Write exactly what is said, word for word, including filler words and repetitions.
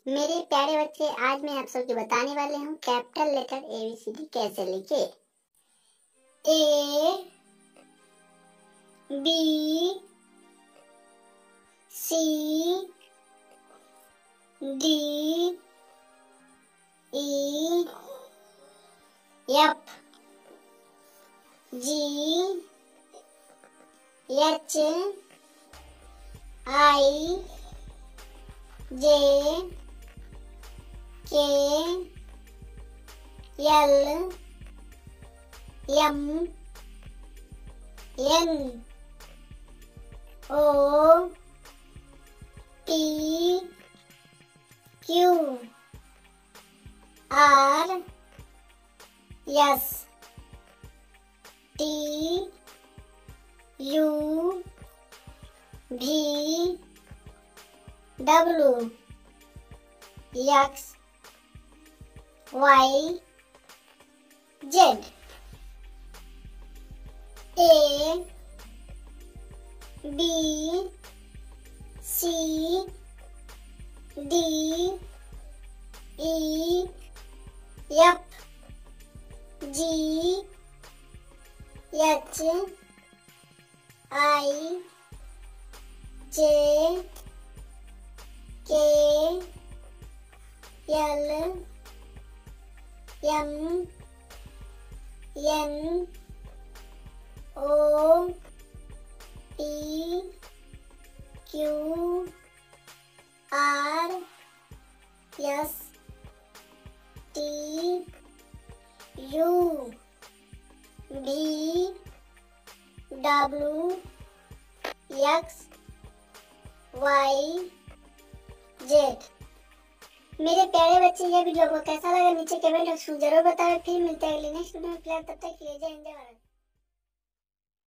मेरे प्यारे बच्चे, आज मैं आप सबको बताने वाले हूँ capital letter A B C D कैसे लिखे। A B C D E F G H I J K L M N O P Q R S T U V W X Y Z. A B C D E F G H I J K L M N O P Q R S T U V W X Y Z. मेरे प्यारे बच्चे, ये video को कैसा लगा नीचे comment box में जरूर बताएं। फिर मिलते हैं अगले नेक्स्ट वीडियो में। तब तक के लिए जय हिंद, जय भारत।